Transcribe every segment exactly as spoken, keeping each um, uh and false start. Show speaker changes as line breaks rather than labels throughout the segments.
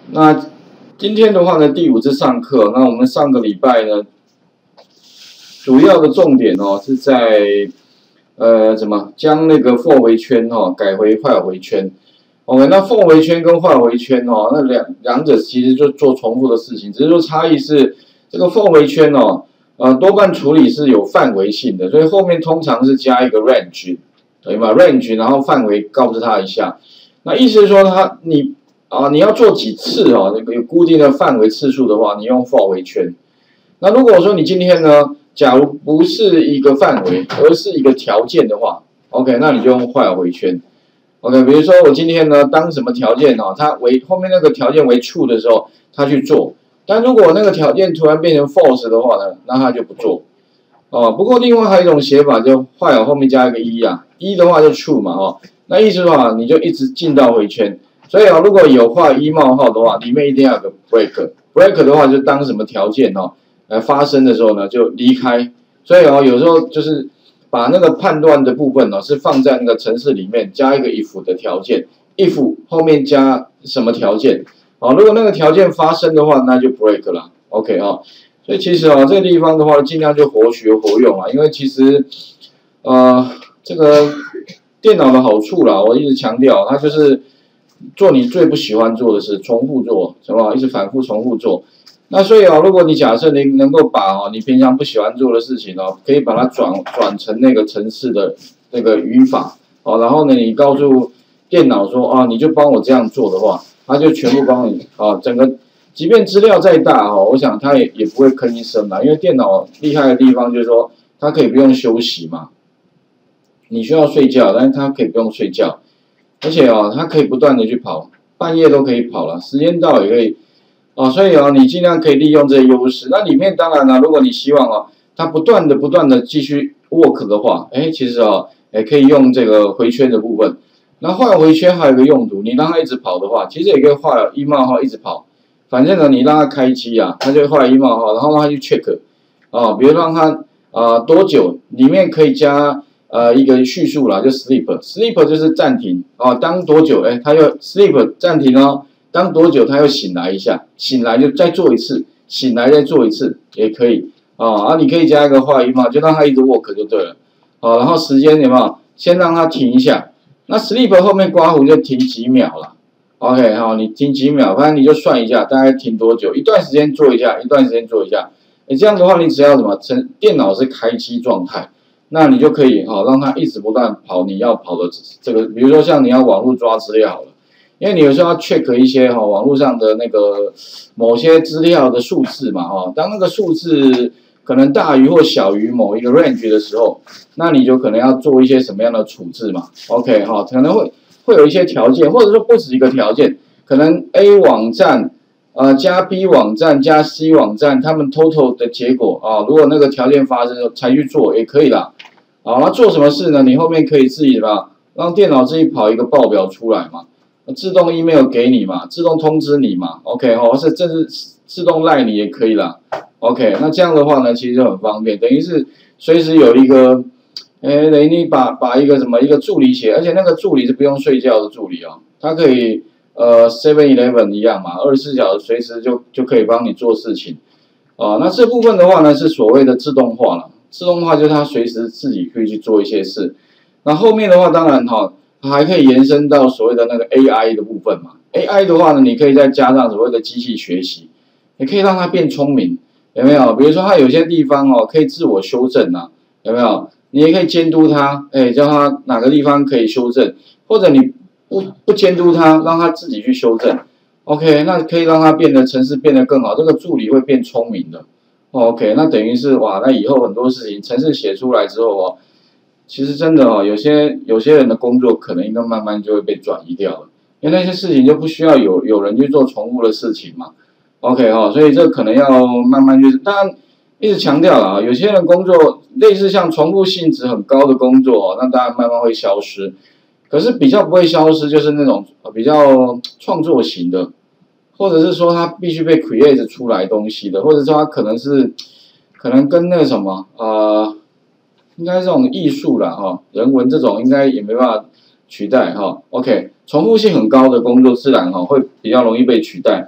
那今天的话呢，第五次上课，那我们上个礼拜呢，主要的重点哦是在呃怎么将那个 for 回圈哦改回 while 回圈。OK， 那 for 回圈跟 while 回圈哦，那两两者其实就做重复的事情，只是说差异是这个 for 回圈哦，呃多半处理是有范围性的，所以后面通常是加一个 range， 对吗 ？range， 然后范围告知他一下，那意思是说他你。啊，你要做几次哦？那个有固定的范围次数的话，你用 for 回圈。那如果说你今天呢，假如不是一个范围，而是一个条件的话 ，OK， 那你就用 while 回圈。OK， 比如说我今天呢，当什么条件哦，它为后面那个条件为 true 的时候，他去做。但如果那个条件突然变成 false 的话呢，那他就不做。哦，不过另外还有一种写法，就 while 后面加一个一啊，一的话就 true 嘛，哦，那意思的话，你就一直进到回圈。所以啊，如果有画一冒号的话，里面一定要有个 break。break 的话，就当什么条件哦，呃发生的时候呢，就离开。所以哦，有时候就是把那个判断的部分呢、哦，是放在那个程式里面加一个 if 的条件 ，if 后面加什么条件？哦，如果那个条件发生的话，那就 break 了。OK 哦，所以其实哦，这个地方的话，尽量就活学活用啊，因为其实呃，这个电脑的好处啦，我一直强调，它就是。做你最不喜欢做的事，重复做，是吧？一直反复重复做。那所以啊，如果你假设你能够把哦你平常不喜欢做的事情哦，可以把它转转成那个程式的那个语法哦，然后呢，你告诉电脑说啊，你就帮我这样做的话，它就全部帮你啊，整个即便资料再大哦，我想它也也不会吭一声啦，因为电脑厉害的地方就是说它可以不用休息嘛，你需要睡觉，但是它可以不用睡觉。而且哦，它可以不断的去跑，半夜都可以跑了，时间到也可以，哦，所以哦，你尽量可以利用这些优势。那里面当然了，如果你希望哦，它不断的不断的继续 work 的话，哎，其实哦，也可以用这个回圈的部分。那画回圈还有一个用途，你让它一直跑的话，其实也可以画一冒号一直跑。反正呢，你让它开机啊，它就画一冒号，然后让它去 check， 哦，比如让它啊、呃、多久，里面可以加。呃，一个叙述啦，就 sleep，sleep 就是暂停哦，当多久？哎，他又 sleep 暂停哦，当多久他又醒来一下，醒来就再做一次，醒来再做一次也可以哦。啊，你可以加一个话音嘛，就让他一直 work 就对了。哦，然后时间有没有？先让他停一下。那 sleep 后面刮胡就停几秒了。OK， 好，你停几秒，反正你就算一下，大概停多久？一段时间做一下，一段时间做一下。哎，这样的话，你只要什么？成电脑是开机状态。那你就可以哈、哦，让它一直不断跑你要跑的这个，比如说像你要网络抓资料好了，因为你有时候要 check 一些哈、哦、网络上的那个某些资料的数字嘛哈、哦，当那个数字可能大于或小于某一个 range 的时候，那你就可能要做一些什么样的处置嘛 ？OK 哈、哦，可能会会有一些条件，或者说不止一个条件，可能 A 网站。呃，加 B 网站加 C 网站，他们 total 的结果啊，如果那个条件发生才去做也可以啦。啊，那做什么事呢？你后面可以自己吧，让电脑自己跑一个报表出来嘛，自动 email 给你嘛，自动通知你嘛 ，OK 哦，或是甚至自动赖你也可以啦。OK， 那这样的话呢，其实就很方便，等于是随时有一个，哎，等于你把把一个什么一个助理写，而且那个助理是不用睡觉的助理哦，它可以。呃 ，seven eleven 一样嘛，二十四小时随时就就可以帮你做事情，啊、呃，那这部分的话呢是所谓的自动化了，自动化就是它随时自己可以去做一些事，那后面的话当然哈，它还可以延伸到所谓的那个 A I 的部分嘛 ，A I 的话呢，你可以再加上所谓的机器学习，也可以让它变聪明，有没有？比如说它有些地方哦可以自我修正啊，有没有？你也可以监督它，哎，叫它哪个地方可以修正，或者你。不不监督他，让他自己去修正 ，OK， 那可以让他变得程式变得更好，这个助理会变聪明的 ，OK， 那等于是哇，那以后很多事情程式写出来之后哦，其实真的哦，有些有些人的工作可能应该慢慢就会被转移掉了，因为那些事情就不需要有有人去做重复的事情嘛 ，OK 哈、哦，所以这可能要慢慢就是，当然一直强调了啊，有些人工作类似像重复性质很高的工作哦，那当然慢慢会消失。可是比较不会消失，就是那种比较创作型的，或者是说它必须被 create 出来东西的，或者说它可能是可能跟那个什么呃，应该这种艺术啦哈，人文这种应该也没办法取代哈。OK， 重复性很高的工作自然哈会比较容易被取代。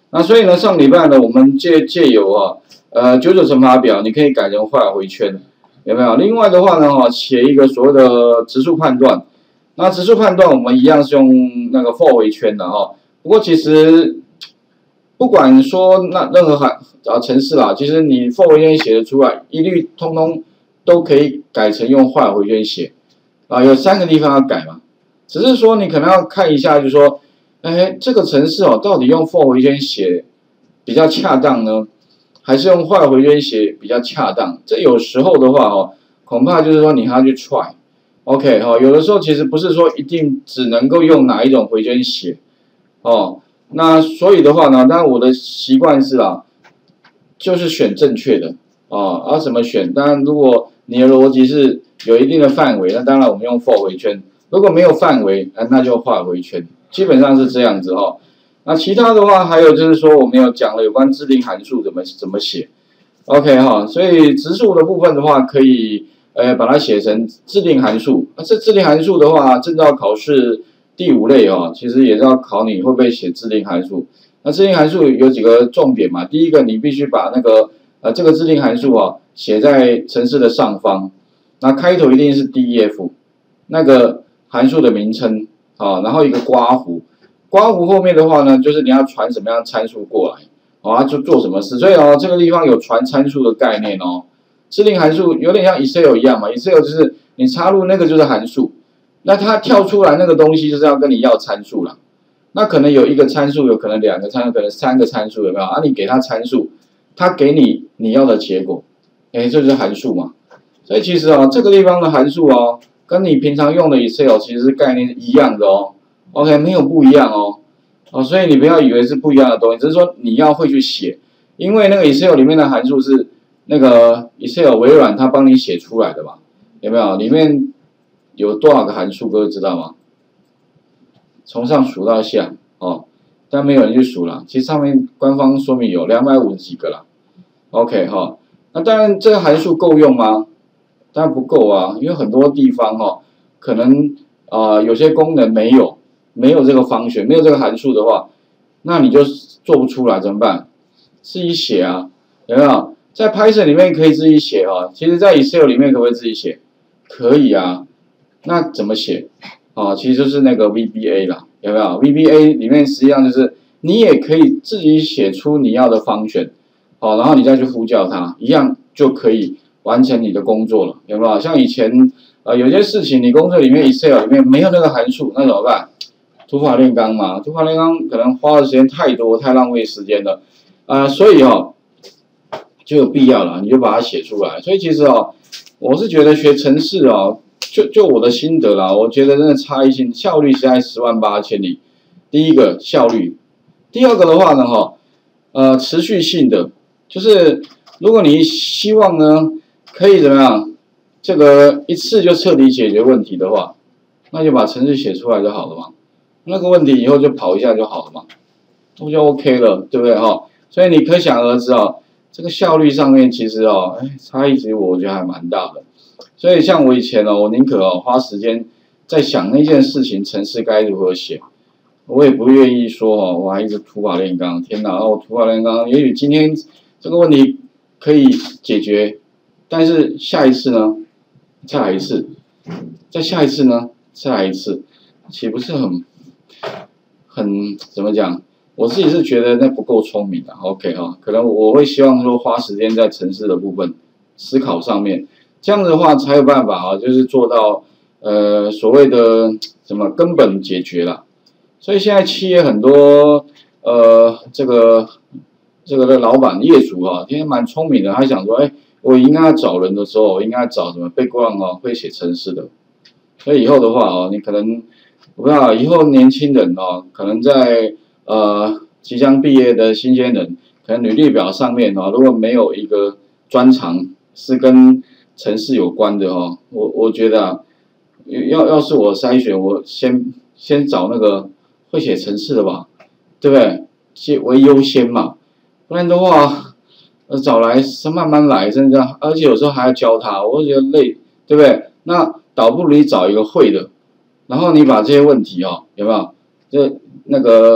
那所以呢，上礼拜呢，我们借借由啊，呃九九乘法表，你可以改成画回圈，有没有？另外的话呢，哈，写一个所谓的质数判断。那质数判断我们一样是用那个 for 回圈的哈。不过其实不管说那任何函啊程式啦，其实你 for 回圈写得出来，一律通通都可以改成用画回圈写啊。有三个地方要改嘛，只是说你可能要看一下，就是说。哎，这个程式哦，到底用 for 回圈写比较恰当呢，还是用画回圈写比较恰当？这有时候的话哦，恐怕就是说你还要去 try。OK 哈、哦，有的时候其实不是说一定只能够用哪一种回圈写哦。那所以的话呢，当然我的习惯是啊，就是选正确的哦。而、啊、怎么选？当然，如果你的逻辑是有一定的范围，那当然我们用 for 回圈；如果没有范围，那就画回圈。基本上是这样子哦。那其他的话，还有就是说，我们有讲了有关制定函数怎么怎么写 ，OK 哈。所以质数的部分的话，可以呃把它写成制定函数。那这制定函数的话，证照考试第五类哦，其实也是要考你会不会写制定函数。那制定函数有几个重点嘛？第一个，你必须把那个呃这个制定函数啊写在程式的上方，那开头一定是 D F 那个函数的名称。啊，然后一个刮弧，刮弧后面的话呢，就是你要传什么样参数过来，啊，就做什么事。所以哦，这个地方有传参数的概念哦。制定函数有点像 Excel 一样嘛 ，Excel 就是你插入那个就是函数，那它跳出来那个东西就是要跟你要参数了。那可能有一个参数，有可能两个参数，可能三个参数，有没有？啊，你给它参数，它给你你要的结果，哎，这就是函数嘛。所以其实啊，这个地方的函数哦。跟你平常用的 Excel 其实概念一样的哦 ，OK 没有不一样哦，哦，所以你不要以为是不一样的东西，只是说你要会去写，因为那个 Excel 里面的函数是那个 Excel 微软它帮你写出来的嘛，有没有？里面有多少个函数，各位知道吗？从上数到下哦，但没有人去数了，其实上面官方说明有两百五十几个啦 ，OK 哈、哦，那当然这个函数够用吗？当然不够啊，因为很多地方哦，可能啊、呃、有些功能没有，没有这个方选，没有这个函数的话，那你就做不出来，怎么办？自己写啊，有没有？在 Python 里面可以自己写哦，其实在 Excel 里面可不可以自己写？可以啊，那怎么写？哦，其实就是那个 V B A 啦，有没有 ？V B A 里面实际上就是你也可以自己写出你要的方选，好、哦，然后你再去呼叫它，一样就可以。完成你的工作了，有没有？像以前，呃，有些事情你工作里面 Excel 里面没有那个函数，那怎么办？土法炼钢嘛，土法炼钢可能花的时间太多，太浪费时间了，啊、呃，所以哦，就有必要了，你就把它写出来。所以其实哦，我是觉得学程式哦，就就我的心得啦，我觉得真的差异性效率实在十万八千里。第一个效率，第二个的话呢，哈，呃，持续性的，就是如果你希望呢。可以怎么样？这个一次就彻底解决问题的话，那就把程式写出来就好了嘛。那个问题以后就跑一下就好了嘛，那就 OK 了，对不对哈？所以你可想而知哦，这个效率上面其实哦，哎，差异其实我觉得还蛮大的。所以像我以前哦，我宁可哦花时间在想那件事情，程式该如何写，我也不愿意说哦，我还一直土法炼钢。天哪，我土法炼钢，也许今天这个问题可以解决。但是下一次呢，再来一次，再下一次呢，再来一次，岂不是很很怎么讲？我自己是觉得那不够聪明的 ，OK 哈、哦，可能我会希望说花时间在程式的部分思考上面，这样的话才有办法啊，就是做到呃所谓的什么根本解决啦。所以现在企业很多呃这个这个的老板业主啊，今天蛮聪明的，他想说，哎。我应该要找人的时候，我应该找什么 background 哦，会写程式的。所以以后的话哦，你可能我不知道，以后年轻人哦，可能在呃即将毕业的新鲜人，可能履历表上面哦，如果没有一个专长是跟程式有关的哦，我我觉得啊，要要是我筛选，我先先找那个会写程式的吧，对不对？先为优先嘛，不然的话。呃，找来是慢慢来，真的，而且有时候还要教他，我觉得累，对不对？那倒不如你找一个会的，然后你把这些问题哦，有没有？就那个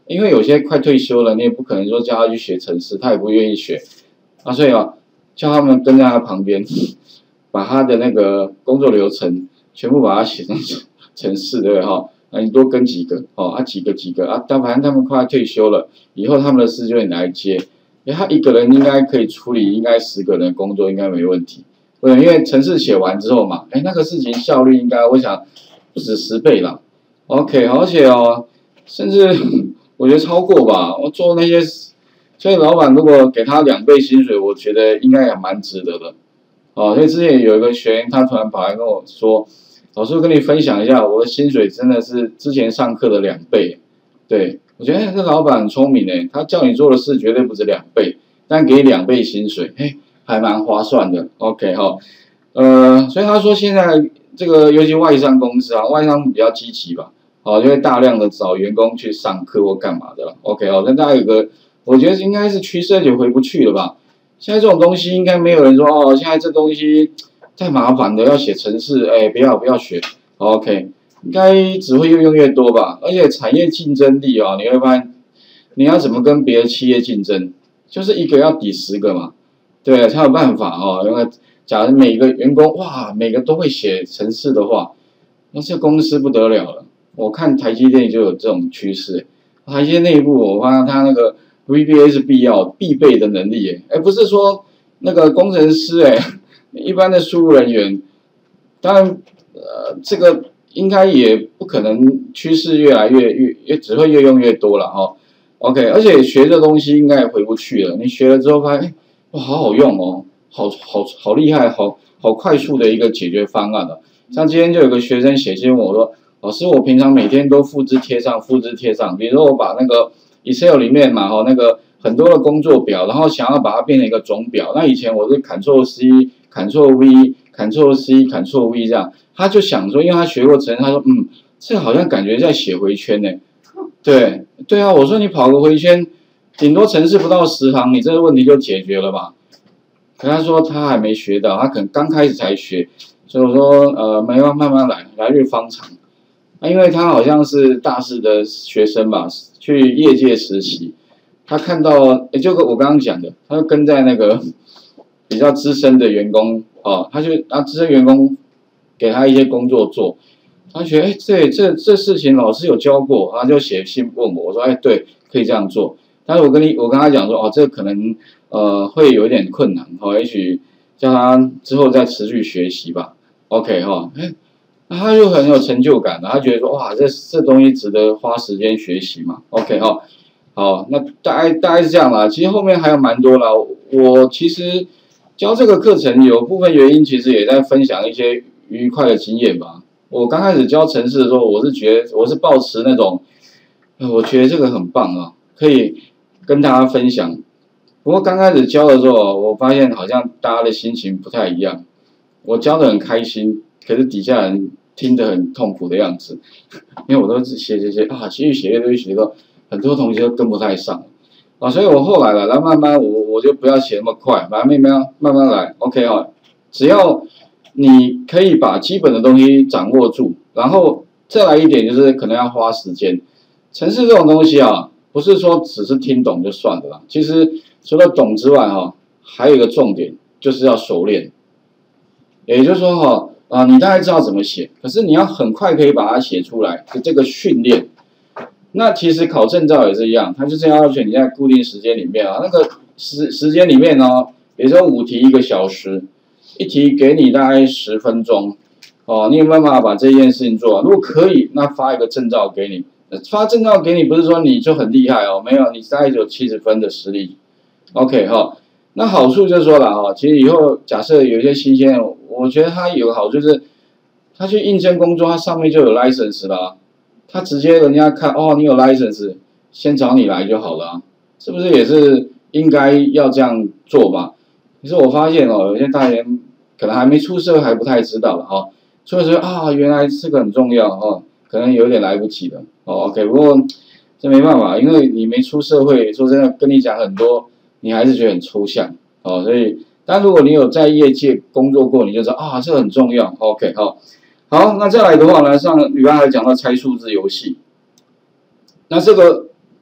因为有些快退休了，你也不可能说叫他去学程式，他也不愿意学啊，所以啊，叫他们跟在他旁边，把他的那个工作流程全部把它写成程式，对不对哈？那你多跟几个哦，啊几个几个啊，但反正他们快退休了，以后他们的事就你来接。哎，他一个人应该可以处理应该十个人的工作，应该没问题。对，因为程式写完之后嘛，哎，那个事情效率应该我想不止十倍啦。OK， 而且哦，甚至我觉得超过吧。我做那些，所以老板如果给他两倍薪水，我觉得应该也蛮值得的。哦，所以之前有一个学员，他突然跑来跟我说：“老师，我跟你分享一下，我的薪水真的是之前上课的两倍。”对，我觉得这老板很聪明诶，他叫你做的事绝对不止两倍，但给两倍薪水，嘿，还蛮划算的。OK 哈，呃，所以他说现在这个尤其外商公司啊，外商比较积极吧，哦，就会大量的找员工去上课或干嘛的了。OK 哦，那大家有个，我觉得应该是趋势就回不去了吧。现在这种东西应该没有人说哦，现在这东西太麻烦了，要写程式，哎，不要不要学。OK。应该只会越用越多吧，而且产业竞争力啊，你会发现，你要怎么跟别的企业竞争，就是一个要抵十个嘛，对，才有办法哦。因为假如每个员工哇，每个都会写程式的话，那这公司不得了了。我看台积电就有这种趋势，台积电内部我发现它那个 V B A 是必要必备的能力耶，哎，不是说那个工程师哎，一般的输入人员，当然呃这个。应该也不可能趋势越来越越也只会越用越多了哈 ，OK， 而且学这东西应该也回不去了。你学了之后发现，哎，哇，好好用哦，好好好厉害，好好快速的一个解决方案了。像今天就有个学生写信问我说，老师，我平常每天都复制贴上，复制贴上，比如说我把那个 Excel 里面嘛哈那个很多的工作表，然后想要把它变成一个总表，那以前我是 Ctrl C、Ctrl V、Ctrl C、Ctrl V 这样。他就想说，因为他学过程，他说，嗯，这好像感觉在写回圈呢。对，对啊，我说你跑个回圈，顶多程式不到十行，你这个问题就解决了吧？可他说他还没学到，他可能刚开始才学，所以我说，呃，没办法，慢慢来，来日方长。啊，因为他好像是大四的学生吧，去业界实习，他看到，也就我刚刚讲的，他就跟在那个比较资深的员工哦，他就啊资深员工。给他一些工作做，他觉得哎，这这这事情老师有教过，他就写信问我，我说哎，对，可以这样做。但是我跟你我跟他讲说，哦，这可能呃会有一点困难，哦，也许叫他之后再持续学习吧。OK 哈、哦，哎，那他就很有成就感了，他觉得说哇，这这东西值得花时间学习嘛。OK 哈、哦，好，那大概大概是这样啦。其实后面还有蛮多啦，我其实教这个课程有部分原因，其实也在分享一些。愉快的经验吧。我刚开始教程式的时候，我是觉得我是抱持那种，呃，我觉得这个很棒啊，可以跟大家分享。不过刚开始教的时候，我发现好像大家的心情不太一样。我教的很开心，可是底下人听得很痛苦的样子，因为我都是写写写啊，写写写写写到很多同学都跟不太上啊，所以我后来了，然后慢慢我我就不要写那么快，慢慢慢慢慢慢来 ，OK 啊，只要。你可以把基本的东西掌握住，然后再来一点就是可能要花时间。程式这种东西啊，不是说只是听懂就算的啦。其实除了懂之外哈、啊，还有一个重点就是要熟练。也就是说哈啊，你大概知道怎么写，可是你要很快可以把它写出来的这个训练。那其实考证照也是一样，它就是要求你在固定时间里面啊，那个时时间里面呢、哦，比如说五题一个小时。一题给你大概十分钟，哦，你有办法把这件事情做完？如果可以，那发一个证照给你。发证照给你不是说你就很厉害哦，没有，你大概有七十分的实力。OK 哈、哦，那好处就是说了哈，其实以后假设有一些新鲜人，我觉得他有个好处是，他去应征工作，他上面就有 license 啦，他直接人家看哦，你有 license， 先找你来就好了，是不是也是应该要这样做吧？可是我发现哦，有些大人可能还没出社会还不太知道了哈，所以说啊，原来这个很重要哦，可能有点来不及了哦。OK， 不过这没办法，因为你没出社会，说真的跟你讲很多，你还是觉得很抽象哦。所以，但如果你有在业界工作过，你就知道啊，这个很重要。OK， 好，好，那再来的话呢，上礼拜还讲到猜数字游戏，那这个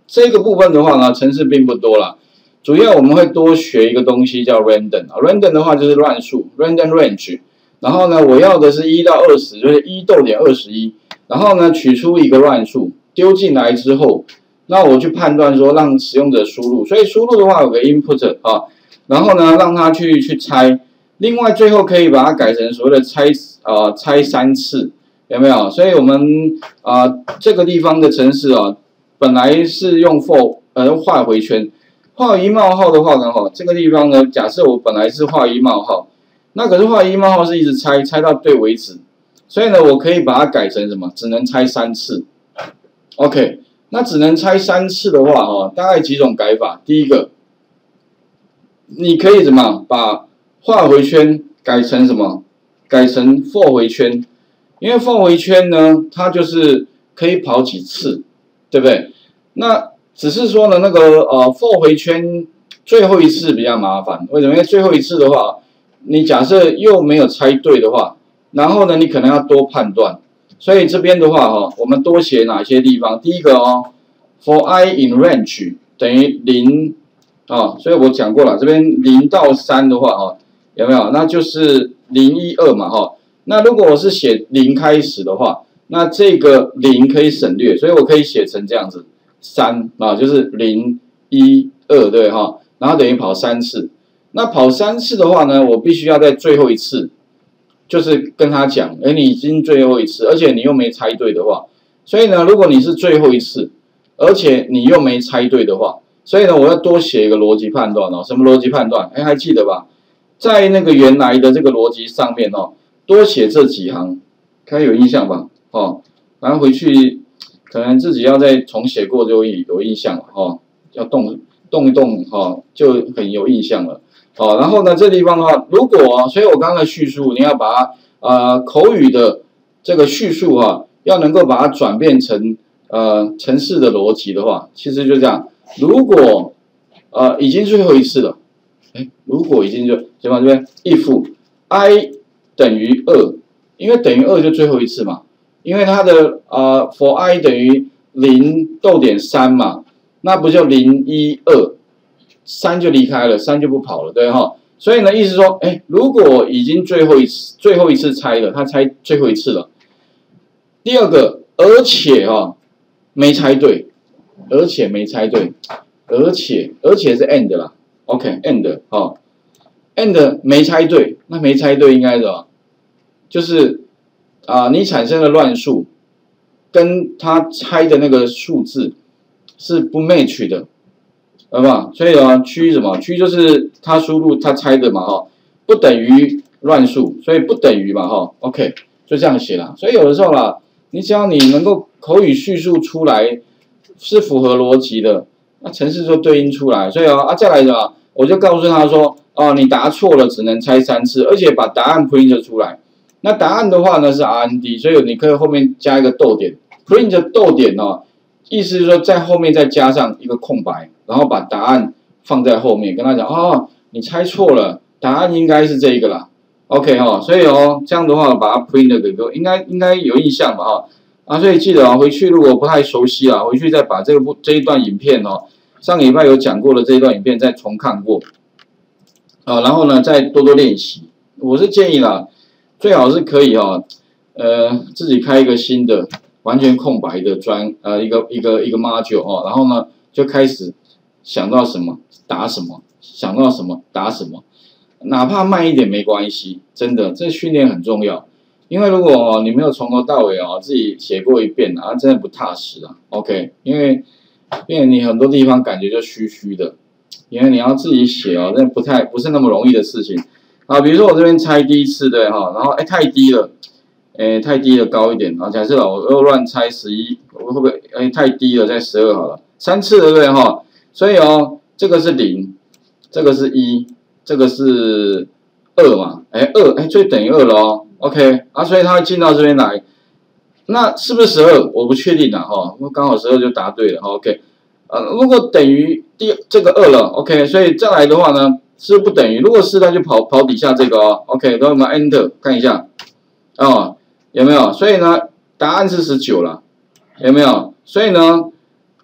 这个部分的话呢，程式并不多啦，主要我们会多学一个东西叫 random 啊 ，random 的话就是乱数 ，random range。然后呢，我要的是一到二十，就是一逗点二十一。然后呢，取出一个乱数，丢进来之后，那我去判断说让使用者输入。所以输入的话有个 input 啊，然后呢让他去去猜。另外最后可以把它改成所谓的猜啊、呃、猜三次，有没有？所以我们啊、呃、这个地方的程式啊，本来是用 for 呃画回圈，画一冒号的话呢，哈，这个地方呢，假设我本来是画一冒号，那可是画一冒号是一直猜猜到对为止。所以呢，我可以把它改成什么？只能猜三次。OK， 那只能猜三次的话，哈，大概几种改法。第一个，你可以怎么把画回圈改成什么？改成 for 回圈，因为 for 回圈呢，它就是可以跑几次，对不对？那只是说呢，那个呃 for 回圈最后一次比较麻烦。为什么？因为最后一次的话，你假设又没有猜对的话。然后呢，你可能要多判断，所以这边的话哈、哦，我们多写哪些地方？第一个哦 ，for i in range 等于零啊，所以我讲过了，这边零到三的话哈，有没有？那就是零一二嘛哈。那如果我是写零开始的话，那这个零可以省略，所以我可以写成这样子，三啊，就是零一二对哈，然后等于跑三次。那跑三次的话呢，我必须要在最后一次。就是跟他讲，哎，你已经最后一次，而且你又没猜对的话，所以呢，如果你是最后一次，而且你又没猜对的话，所以呢，我要多写一个逻辑判断哦。什么逻辑判断？哎，还记得吧？在那个原来的这个逻辑上面哦，多写这几行，该有印象吧？哦，然后回去可能自己要再重写过就有印象了哦，要动动一动哦，就很有印象了。好，然后呢，这地方的话，如果，所以我刚刚的叙述，你要把它呃口语的这个叙述哈、啊，要能够把它转变成呃程式的逻辑的话，其实就这样。如果呃已经最后一次了，哎，如果已经就先把这边 if i 等于二，因为等于二就最后一次嘛，因为它的呃 for i 等于零逗点三嘛，那不就零一二？三就离开了，三就不跑了，对哈。所以呢，意思说，哎，如果已经最后一次最后一次猜了，他猜最后一次了。第二个，而且哈、哦、没猜对，而且没猜对，而且而且是 and 啦 ，OK，and 哈、哦、，and 没猜对，那没猜对应该什么？就是啊、呃，你产生的乱数跟他猜的那个数字是不 match 的。好不好？所以啊，区什么？区就是他输入他猜的嘛，哈，不等于乱数，所以不等于嘛，哈 ，OK， 就这样写啦。所以有的时候啦，你只要你能够口语叙述出来是符合逻辑的，那程式就对应出来。所以啊，啊再来什么？我就告诉他说，哦，你答错了，只能猜三次，而且把答案 print 出来。那答案的话呢是 R N D， 所以你可以后面加一个逗点 ，print 逗点哦。意思是说，在后面再加上一个空白，然后把答案放在后面，跟他讲哦，你猜错了，答案应该是这个啦。OK 哈、哦，所以哦，这样的话把它 print 给各位，应该应该有印象吧哈啊，所以记得啊，回去如果不太熟悉啊，回去再把这个部这一段影片哦，上个礼拜有讲过的这一段影片再重看过啊，然后呢再多多练习。我是建议啦，最好是可以哈、哦，呃，自己开一个新的。完全空白的专呃一个一个一个 module 哦，然后呢就开始想到什么打什么，想到什么打什么，哪怕慢一点没关系，真的这训练很重要。因为如果、哦、你没有从头到尾哦自己写过一遍啊，真的不踏实啊。OK， 因为因为你很多地方感觉就虚虚的，因为你要自己写哦，那不太不是那么容易的事情啊。比如说我这边猜第一次对哈，然后哎太低了。诶，太低了，高一点啊！假设我又乱猜十一，我会不会诶太低了，再十二好了，三次对不对哈？所以哦，这个是零，这个是一，这个是二嘛？诶，二诶就等于二了哦。OK 啊，所以它会进到这边来，那是不是十二？我不确定啦哈，刚好十二就答对了。OK， 呃，如果等于第这个二了 ，OK， 所以再来的话呢，是不等于，如果是那就跑跑底下这个哦。OK， 等我们 Enter 看一下哦。有没有？所以呢，答案是十九了，有没有？所以呢，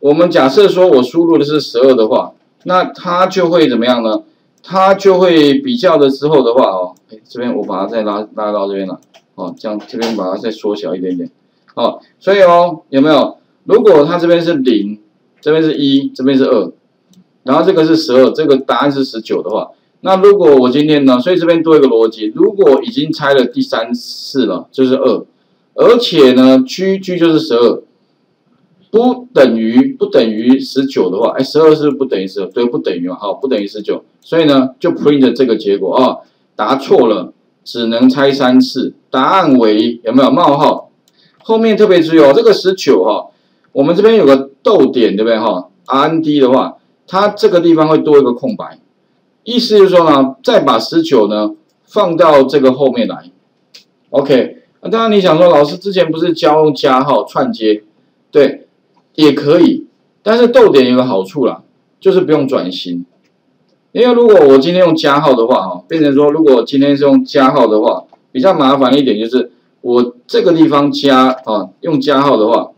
我们假设说我输入的是十二的话，那它就会怎么样呢？它就会比较的之后的话哦，哎，这边我把它再拉拉到这边来，哦，这样这边把它再缩小一点点，哦，所以哦，有没有？如果它这边是零，这边是一，这边是二，然后这个是十二，这个答案是十九的话，那如果我今天呢，所以这边多一个逻辑，如果已经拆了第三次了，就是二，而且呢 ，G G 就是十二。不等于不等于十九的话，哎，十二是不是不等于十二？对，不等于嘛，好，不等于十九，所以呢，就 print 这个结果啊、哦，答错了，只能拆三次，答案为有没有冒号？后面特别注意哦，这个十九哈，我们这边有个逗点，对不对哈 ？R N D 的话，它这个地方会多一个空白，意思就是说呢，再把十九呢放到这个后面来 ，OK。那当然你想说，老师之前不是教加号串接，对。也可以，但是逗点有个好处啦，就是不用转型。因为如果我今天用加号的话，哈，变成说，如果我今天是用加号的话，比较麻烦一点就是，我这个地方加啊，用加号的话，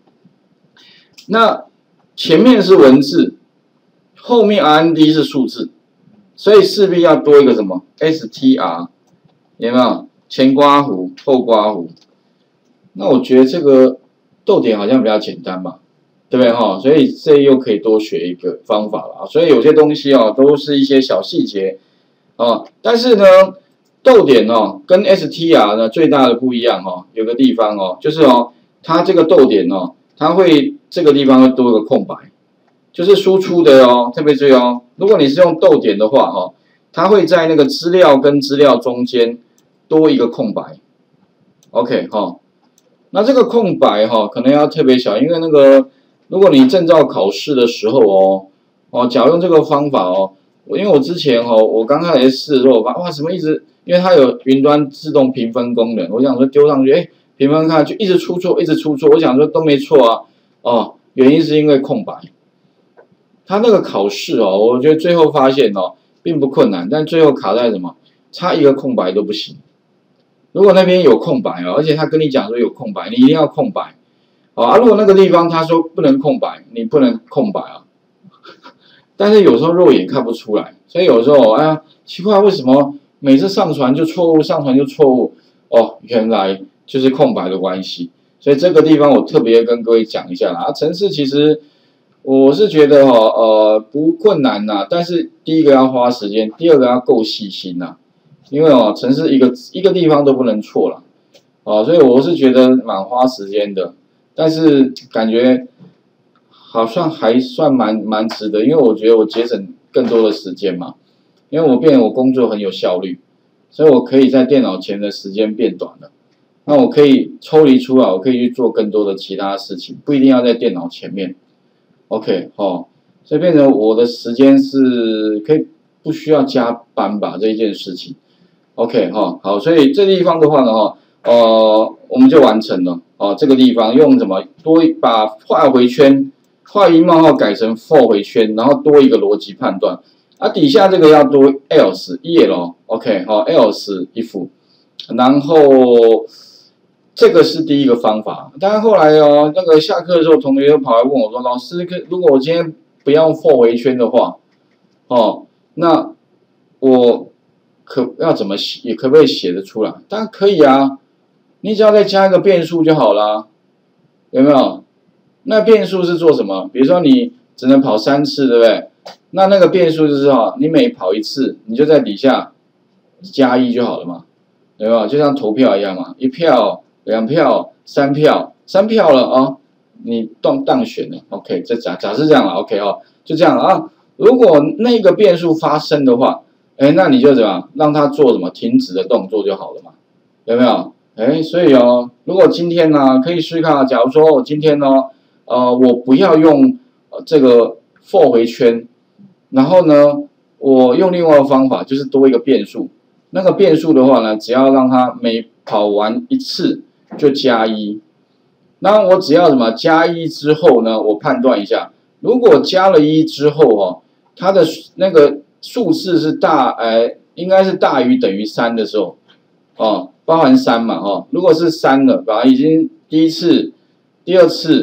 那前面是文字，后面 R N D 是数字，所以势必要多一个什么 S T R， 有没有？前刮弧，后刮弧。那我觉得这个逗点好像比较简单吧。对不对哈？所以这又可以多学一个方法了啊。所以有些东西哦，都是一些小细节啊。但是呢，逗点哦，跟 S T R 呢最大的不一样哦，有个地方哦，就是哦，它这个逗点哦，它会这个地方会多一个空白，就是输出的哦，特别注意哦。如果你是用逗点的话哦，它会在那个资料跟资料中间多一个空白。OK 哈，那这个空白哈，可能要特别小，因为那个。如果你证照考试的时候哦，哦，假如用这个方法哦，我因为我之前哦，我刚开始试的时候，我发哇，怎么一直，因为它有云端自动评分功能，我想说丢上去，哎，评分看就一直出错，一直出错，我想说都没错啊，哦，原因是因为空白。它那个考试哦，我觉得最后发现哦，并不困难，但最后卡在什么？差一个空白都不行。如果那边有空白哦，而且他跟你讲说有空白，你一定要空白。啊，如果那个地方他说不能空白，你不能空白啊。但是有时候肉眼看不出来，所以有时候哎呀，奇怪，为什么每次上传就错误，上传就错误？哦，原来就是空白的关系。所以这个地方我特别跟各位讲一下啦。啊，程式其实我是觉得哈、哦，呃，不困难呐，但是第一个要花时间，第二个要够细心呐。因为哦，程式一个一个地方都不能错了，哦，所以我是觉得蛮花时间的。但是感觉好像还算蛮蛮值得，因为我觉得我节省更多的时间嘛，因为我变我工作很有效率，所以我可以在电脑前的时间变短了。那我可以抽离出来，我可以去做更多的其他事情，不一定要在电脑前面。OK， 哦，所以变成我的时间是可以不需要加班吧这一件事情。OK， 哈，好，所以这地方的话呢，哈。呃，我们就完成了哦。这个地方用什么多把画回圈、画一冒号改成 for 回圈，然后多一个逻辑判断。啊，底下这个要多 else 也咯 OK 好 else if， 然后这个是第一个方法。但是后来哦，那个下课的时候，同学又跑来问我说：“老师，如果我今天不要 for 回圈的话，哦，那我可要怎么写？也可不可以写得出来？当然可以啊。”你只要再加一个变数就好啦，有没有？那变数是做什么？比如说你只能跑三次，对不对？那那个变数就是哈，你每跑一次，你就在底下加一就好了嘛，有没有？就像投票一样嘛，一票、两票、三票，三票了啊、哦，你当当选了 ，OK， 这假假是这样了 ，OK 哦，就这样了啊。如果那个变数发生的话，哎，那你就怎么让它做什么停止的动作就好了嘛，有没有？哎，所以哦，如果今天呢，可以试试看。假如说我今天呢，呃，我不要用呃这个 for 回圈，然后呢，我用另外的方法，就是多一个变数。那个变数的话呢，只要让它每跑完一次就加一。那我只要什么加一之后呢，我判断一下，如果加了一之后哦，它的那个数字是大，呃，应该是大于等于三的时候，哦。包含三嘛，哦，如果是三了，把它已经第一次、第二次、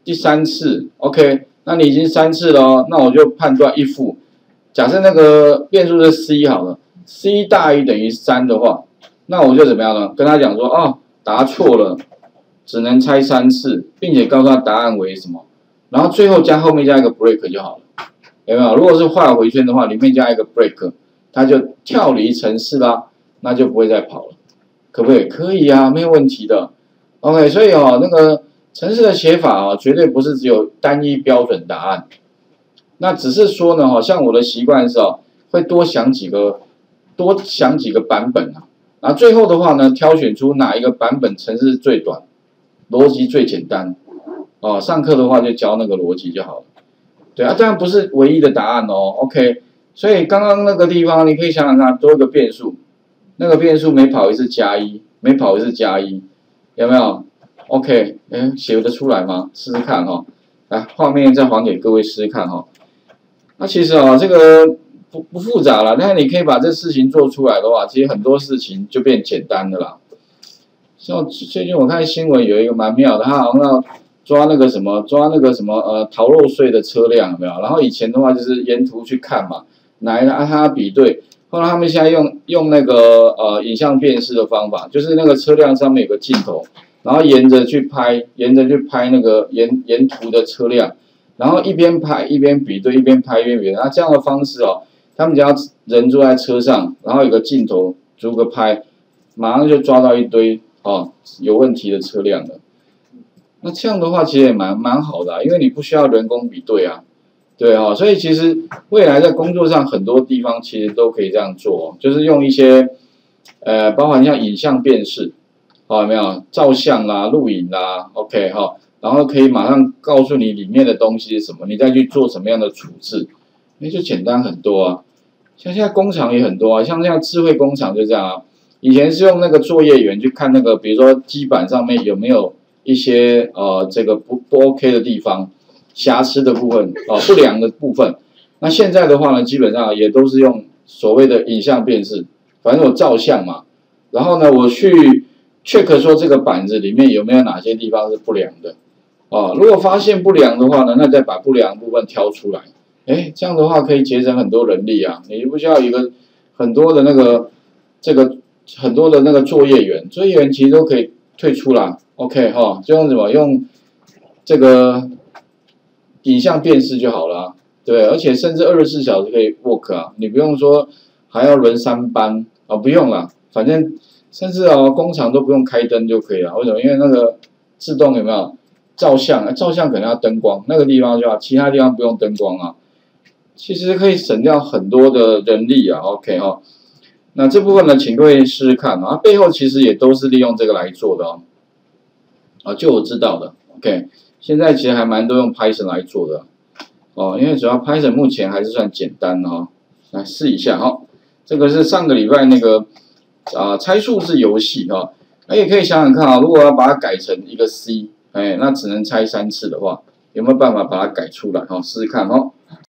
第三次 ，OK， 那你已经三次了哦，那我就判断 if， 假设那个变数是 c 好了 ，c 大于等于三的话，那我就怎么样呢？跟他讲说，哦，答错了，只能猜三次，并且告诉他答案为什么，然后最后加后面加一个 break 就好了，有没有？如果是画回圈的话，里面加一个 break， 它就跳离程式啦，那就不会再跑了，可不可以？可以啊，没有问题的。OK， 所以哦，那个程式的写法哦，绝对不是只有单一标准答案。那只是说呢，哈，像我的习惯是哦，会多想几个，多想几个版本啊。然后最后的话呢，挑选出哪一个版本程式最短，逻辑最简单。哦，上课的话就教那个逻辑就好了。对啊，这样不是唯一的答案哦。OK， 所以刚刚那个地方你可以想想看，多一个变数，那个变数每跑一次加一，每跑一次加一。有没有 ？OK， 哎，写得出来吗？试试看哈、哦。来，画面再还给各位试试看哈、哦。那其实啊、哦，这个不不复杂了，但是你可以把这事情做出来的话，其实很多事情就变简单的啦。像最近我看新闻有一个蛮妙的，他好像要抓那个什么，抓那个什么呃逃漏税的车辆有没有？然后以前的话就是沿途去看嘛，来按它比对。后来他们现在用用那个呃影像辨识的方法，就是那个车辆上面有个镜头，然后沿着去拍，沿着去拍那个沿沿途的车辆，然后一边拍一边比对，一边拍一边比对。那这样的方式哦，他们只要人坐在车上，然后有个镜头逐个拍，马上就抓到一堆哦有问题的车辆了。那这样的话其实也蛮蛮好的、啊，因为你不需要人工比对啊。对哈、哦，所以其实未来在工作上很多地方其实都可以这样做、哦，就是用一些呃，包含像影像辨识，好、哦、有没有？照相啦、录影啦 ，OK 哈、哦，然后可以马上告诉你里面的东西是什么，你再去做什么样的处置，那就简单很多啊。像现在工厂也很多啊，像现在智慧工厂就这样啊。以前是用那个作业员去看那个，比如说基板上面有没有一些呃这个不不 OK 的地方。瑕疵的部分哦，不良的部分，那现在的话呢，基本上也都是用所谓的影像辨识，反正我照相嘛，然后呢，我去 check 说这个板子里面有没有哪些地方是不良的，哦，如果发现不良的话呢，那再把不良部分挑出来，哎，这样的话可以节省很多人力啊，你不需要一个很多的那个这个很多的那个作业员，作业员其实都可以退出啦 ，OK 哈、哦，就用什么用这个。影像辨识就好了、啊，对，而且甚至二十四小时可以 work 啊，你不用说还要轮三班啊，不用了，反正甚至哦工厂都不用开灯就可以了，为什么？因为那个自动有没有照相？照相可能要灯光，那个地方就要，其他地方不用灯光啊，其实可以省掉很多的人力啊 ，OK 哈、哦，那这部分呢，请各位试试看啊，背后其实也都是利用这个来做的哦，啊，就我知道的 ，OK。现在其实还蛮多用 Python 来做的，哦，因为主要 Python 目前还是算简单的哈，来试一下哈。这个是上个礼拜那个啊猜数字游戏哈，那也可以想想看啊，如果要把它改成一个 C， 哎，那只能猜三次的话，有没有办法把它改出来哈？试试看哈。